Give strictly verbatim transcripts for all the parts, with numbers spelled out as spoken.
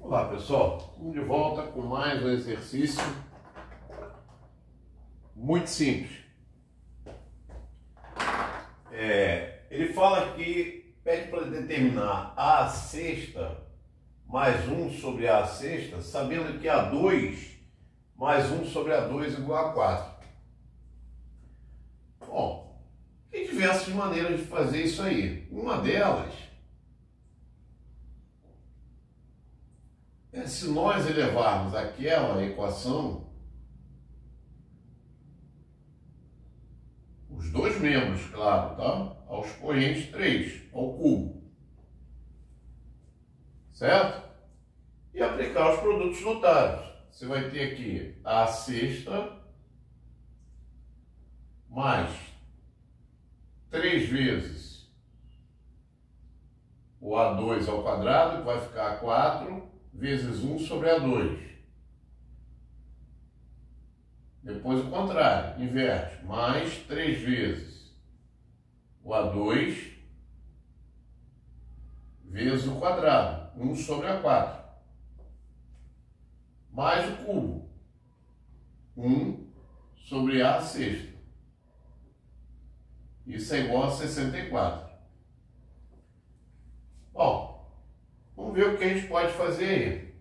Olá pessoal, estamos de volta com mais um exercício muito simples. É, ele fala que pede para determinar A sexta mais um sobre A sexta, sabendo que A dois mais um sobre A dois é igual a quatro. Bom, tem diversas maneiras de fazer isso aí. Uma delas é se nós elevarmos aquela equação, os dois membros, claro, tá? Ao expoente três, ao cubo. Certo? E aplicar os produtos notáveis. Você vai ter aqui A sexta mais três vezes o A dois ao quadrado, que vai ficar quatro, vezes um sobre A dois. Depois o contrário, inverte. Mais três vezes o A dois vezes o quadrado, um sobre A quatro. Mais o cubo, um sobre A sexta. Isso é igual a sessenta e quatro. Bom, vamos ver o que a gente pode fazer aí.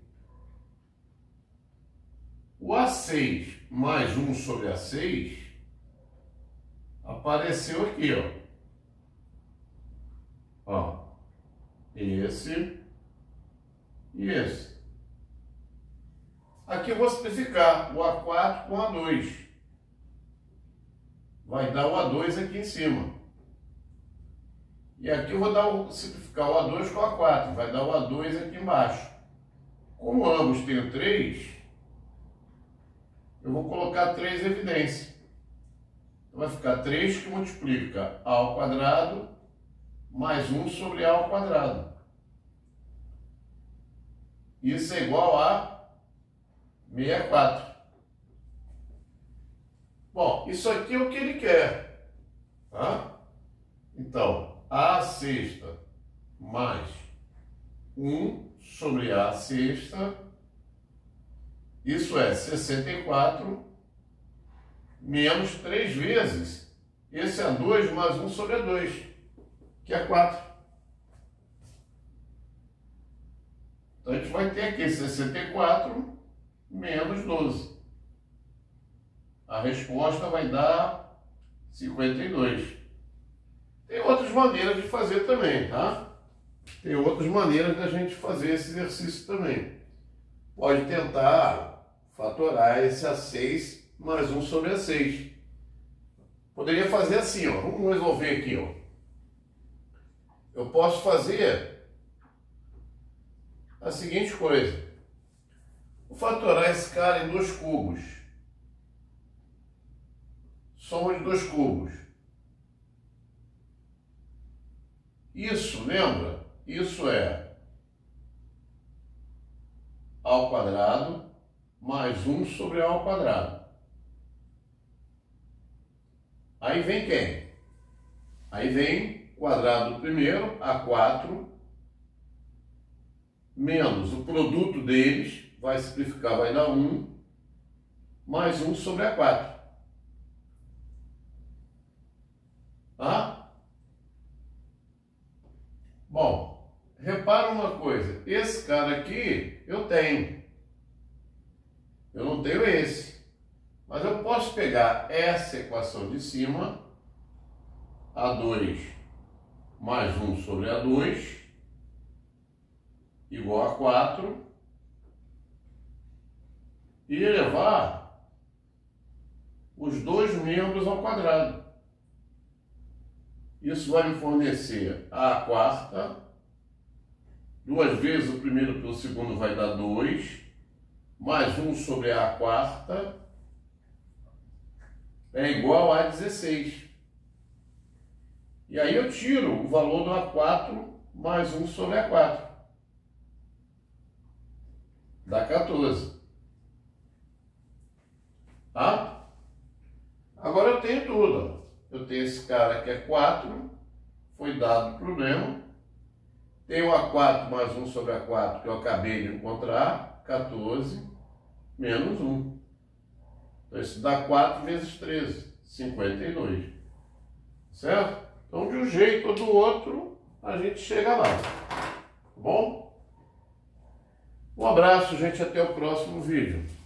O A seis mais um sobre A seis apareceu aqui, ó. Ó, esse e esse. Aqui eu vou simplificar o A quatro com A dois. Vai dar o A dois aqui em cima. E aqui eu vou dar o, simplificar o A dois com o A quatro. Vai dar o A dois aqui embaixo. Como ambos têm três, eu vou colocar três em evidência. Então vai ficar três que multiplica A ao quadrado mais um sobre A ao quadrado. Isso é igual a sessenta e quatro. Bom, isso aqui é o que ele quer. Tá? Então, A sexta mais um sobre A sexta, isso é sessenta e quatro, menos três vezes esse A dois mais um sobre A dois, que é quatro. Então, a gente vai ter aqui sessenta e quatro menos doze. A resposta vai dar cinquenta e dois. Tem outras maneiras de fazer também, tá? Tem outras maneiras da gente fazer esse exercício também. Pode tentar fatorar esse A seis mais um sobre A seis. Poderia fazer assim, ó. Vamos resolver aqui, ó. Eu posso fazer a seguinte coisa. Vou fatorar esse cara em dois cubos. Soma de dois cubos. Isso, lembra? Isso é A ao quadrado mais um sobre A ao quadrado. Aí vem quem? Aí vem o quadrado do primeiro, A quatro, menos o produto deles, vai simplificar, vai dar um, mais um sobre A quatro. Tá? Bom, repara uma coisa, esse cara aqui eu tenho, eu não tenho esse, mas eu posso pegar essa equação de cima, A dois mais um sobre A dois, igual a quatro, e elevar os dois membros ao quadrado. Isso vai me fornecer A quarta, duas vezes o primeiro pelo segundo vai dar dois, mais um sobre A quarta, é igual a dezesseis. E aí eu tiro o valor do A quatro mais um sobre A quatro. Dá quatorze. Tá? Agora eu tenho tudo. Eu tenho esse cara que é quatro, foi dado o problema. Tem o A quatro mais um sobre A quatro, que eu acabei de encontrar, quatorze, menos um. Então, isso dá quatro vezes treze, cinquenta e dois. Certo? Então, de um jeito ou do outro, a gente chega lá. Tá bom? Um abraço, gente. Até o próximo vídeo.